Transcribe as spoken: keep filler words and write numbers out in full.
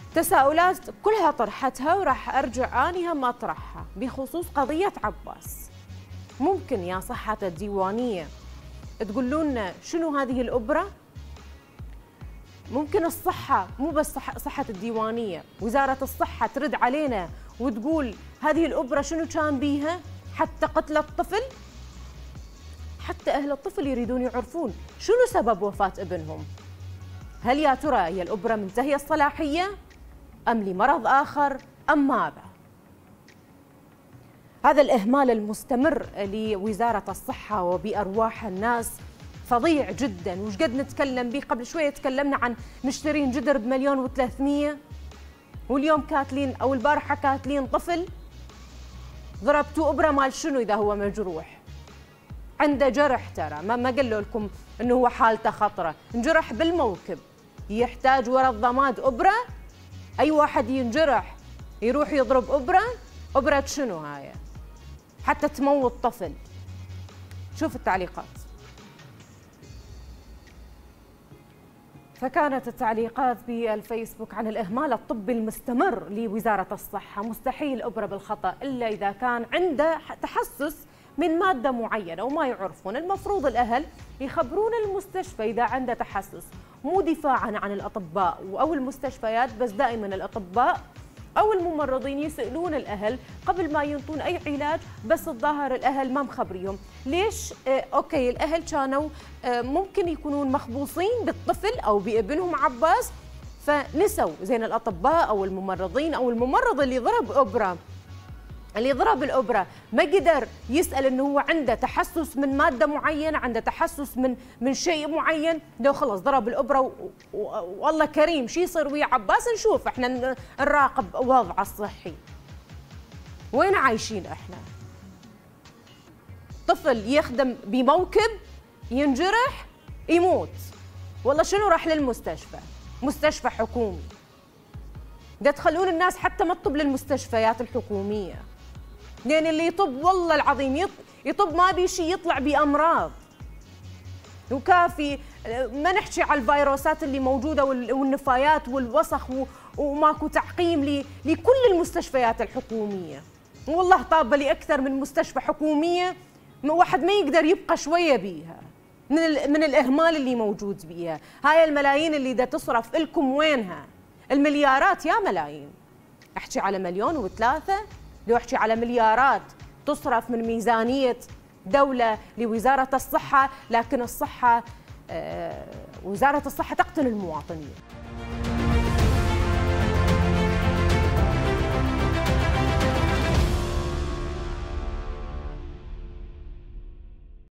تساؤلات كلها طرحتها وراح أرجع أني هم أطرحها بخصوص قضية عباس. ممكن يا صحة الديوانية تقولوا لنا شنو هذه الأبرة؟ ممكن الصحة مو بس صحة, صحة الديوانية، وزارة الصحة ترد علينا وتقول هذه الأبرة شنو كان بيها حتى قتل الطفل؟ حتى أهل الطفل يريدون يعرفون شنو سبب وفاة ابنهم. هل يا ترى هي الأبرة منتهية الصلاحية أم لمرض آخر أم ماذا؟ هذا الإهمال المستمر لوزارة الصحة وبأرواح الناس فظيع جدا. وش قد نتكلم به؟ قبل شوية تكلمنا عن مشترين جدر بمليون وثلاثمية، واليوم كاتلين أو البارحة كاتلين طفل ضربتوا إبرة مال شنو إذا هو مجروح؟ عنده جرح، ترى ما ما قالوا لكم إنه هو حالته خطرة، انجرح بالموكب يحتاج ورا الضماد إبرة؟ أي واحد ينجرح يروح يضرب إبرة؟ إبرة شنو هاي؟ حتى تموت طفل. شوف التعليقات. فكانت التعليقات بالفيسبوك عن الإهمال الطبي المستمر لوزارة الصحة. مستحيل إبرة بالخطأ إلا إذا كان عنده تحسس من مادة معينة وما يعرفون. المفروض الأهل يخبرون المستشفى إذا عنده تحسس، مو دفاعا عن الأطباء أو المستشفيات، بس دائما الأطباء أو الممرضين يسألون الأهل قبل ما ينطون أي علاج. بس الظاهر الأهل ما مخبريهم. ليش؟ آه أوكي، الأهل كانوا آه ممكن يكونون مخبوصين بالطفل أو بابنهم عباس، فنسوا زين الأطباء أو الممرضين أو الممرض اللي ضرب إبرة اللي ضرب الإبرة ما قدر يسأل إنه هو عنده تحسس من مادة معينة، عنده تحسس من من شيء معين، لو خلص ضرب الإبرة والله كريم شو يصير ويا عباس نشوف، احنا نراقب وضعه الصحي. وين عايشين احنا؟ طفل يخدم بموكب ينجرح يموت، والله شنو راح للمستشفى؟ مستشفى حكومي. ده تخلون الناس حتى ما تطب للمستشفيات الحكومية، لأن اللي يطب والله العظيم يطب ما بي شيء يطلع بأمراض. وكافي ما نحكي على الفيروسات اللي موجودة والنفايات والوسخ وماكو تعقيم لكل المستشفيات الحكومية. والله طابة لي أكثر من مستشفى حكومية واحد ما يقدر يبقى شوية بيها من من الإهمال اللي موجود بيها. هاي الملايين اللي دا تصرف لكم وينها؟ المليارات يا ملايين. احكي على مليون وثلاثة، لو احكي على مليارات تصرف من ميزانية دولة لوزارة الصحة، لكن الصحة آه وزارة الصحة تقتل المواطنين.